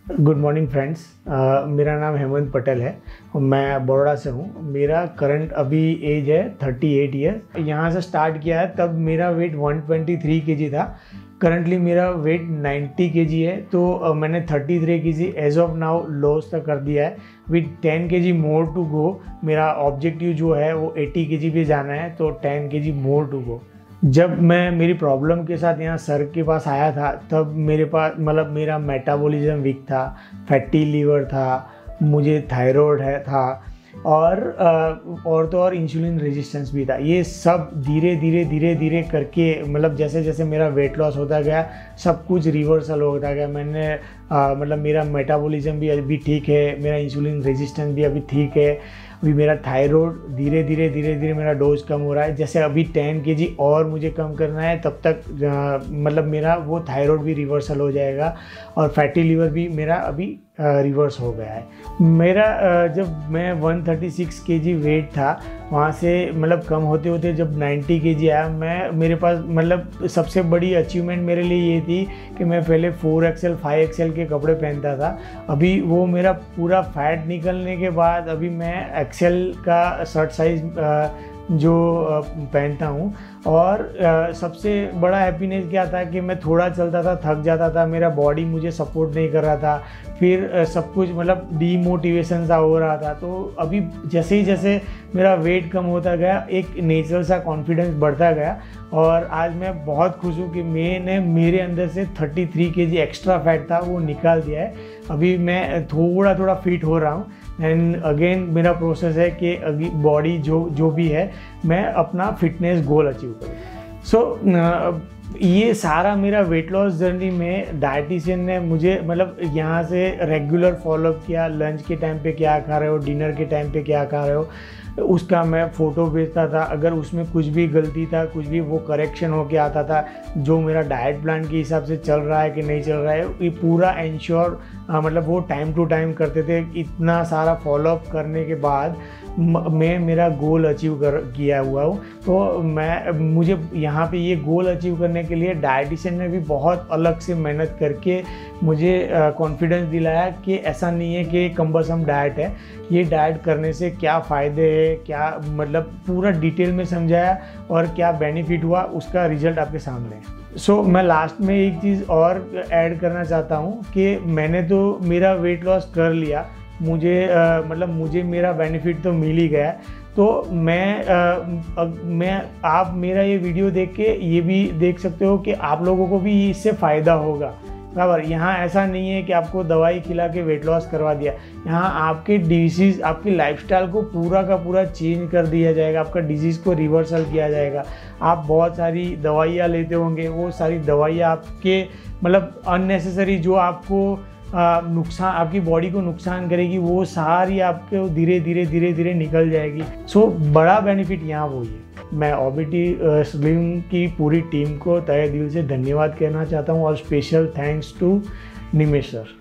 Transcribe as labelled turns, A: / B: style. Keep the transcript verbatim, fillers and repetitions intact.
A: Good morning friends. मेरा नाम हेमंत पटेल है और मैं बड़ौदा से हूँ। मेरा करंट अभी एज है थर्टी एट ईयर। यहाँ से स्टार्ट किया है तब मेरा weight one twenty three KG था। करंटली मेरा वेट नाइंटी केजी है, तो uh, मैंने thirty three KG as of now loss तक कर दिया है। With ten KG more to go. मेरा ऑब्जेक्टिव जो है वो एटी केजी पे जाना है, तो ten KG more to go. जब मैं मेरी प्रॉब्लम के साथ यहाँ सर के पास आया था तब मेरे पास मतलब मेरा मेटाबॉलिज्म वीक था, फैटी लीवर था, मुझे थायराइड है था और और तो और इंसुलिन रेजिस्टेंस भी था। ये सब धीरे धीरे धीरे धीरे करके मतलब जैसे जैसे मेरा वेट लॉस होता गया सब कुछ रिवर्सल होता गया। मैंने आ, मतलब मेरा मेटाबॉलिज्म भी अभी ठीक है, मेरा इंसुलिन रेजिस्टेंस भी अभी ठीक है, अभी मेरा थायराइड धीरे धीरे धीरे धीरे मेरा डोज कम हो रहा है। जैसे अभी टेन केजी और मुझे कम करना है तब तक आ, मतलब मेरा वो थायराइड भी रिवर्सल हो जाएगा और फैटी लीवर भी मेरा अभी रिवर्स हो गया है। मेरा जब मैं one thirty six KG weight था वहाँ से मतलब कम होते होते जब नाइंटी केजी आया, मैं मेरे पास मतलब सबसे बड़ी अचीवमेंट मेरे लिए ये थी कि मैं पहले फोर एक्सएल फाइव एक्सएल के कपड़े पहनता था। अभी वो मेरा पूरा फैट निकलने के बाद अभी मैं एक्सएल का शर्ट साइज जो पहनता हूँ। और सबसे बड़ा हैप्पीनेस क्या था कि मैं थोड़ा चलता था थक जाता था, मेरा बॉडी मुझे सपोर्ट नहीं कर रहा था, फिर सब कुछ मतलब डीमोटिवेशन सा हो रहा था। तो अभी जैसे ही जैसे मेरा वेट कम होता गया एक नेचुरल सा कॉन्फिडेंस बढ़ता गया और आज मैं बहुत खुश हूँ कि मैंने मेरे अंदर से thirty three KG extra fat था वो निकाल दिया है। अभी मैं थोड़ा थोड़ा फिट हो रहा हूँ एंड अगेन मेरा प्रोसेस है कि अभी बॉडी जो जो भी है मैं अपना फिटनेस गोल अचीव करूँ। सो so, ये सारा मेरा वेट लॉस जर्नी में डाइटिशियन ने मुझे मतलब यहाँ से रेगुलर फॉलोअप किया। लंच के टाइम पे क्या खा रहे हो, डिनर के टाइम पे क्या खा रहे हो, उसका मैं फ़ोटो भेजता था। अगर उसमें कुछ भी गलती था कुछ भी वो करेक्शन होके आता था। जो मेरा डाइट प्लान के हिसाब से चल रहा है कि नहीं चल रहा है ये पूरा इंश्योर मतलब वो टाइम टू टाइम करते थे। इतना सारा फॉलोअप करने के बाद मैं मेरा गोल अचीव कर किया हुआ हूँ। तो मैं मुझे यहाँ पे ये गोल अचीव करने के लिए डाइटिशियन ने भी बहुत अलग से मेहनत करके मुझे कॉन्फिडेंस दिलाया कि ऐसा नहीं है कि कम्बरसम डाइट है, ये डाइट करने से क्या फ़ायदे है, क्या मतलब पूरा डिटेल में समझाया और क्या बेनिफिट हुआ उसका रिजल्ट आपके सामने है। सो so, मैं लास्ट में एक चीज़ और ऐड करना चाहता हूँ कि मैंने तो मेरा वेट लॉस कर लिया, मुझे आ, मतलब मुझे मेरा बेनिफिट तो मिल ही गया। तो मैं आ, मैं आप मेरा ये वीडियो देख के ये भी देख सकते हो कि आप लोगों को भी इससे फ़ायदा होगा बराबर। यहाँ ऐसा नहीं है कि आपको दवाई खिला के वेट लॉस करवा दिया, यहाँ आपके डिजीज़ आपकी लाइफस्टाइल को पूरा का पूरा चेंज कर दिया जाएगा, आपका डिजीज़ को रिवर्सल किया जाएगा। आप बहुत सारी दवाइयाँ लेते होंगे, वो सारी दवाइयाँ आपके मतलब अननेसेसरी जो आपको नुकसान आपकी बॉडी को नुकसान करेगी वो सारी आपके धीरे धीरे धीरे धीरे निकल जाएगी। सो so, बड़ा बेनिफिट यहाँ वही है। मैं ओबीटी स्लिम की पूरी टीम को तहे दिल से धन्यवाद कहना चाहता हूँ और special thanks to Nimesh sir.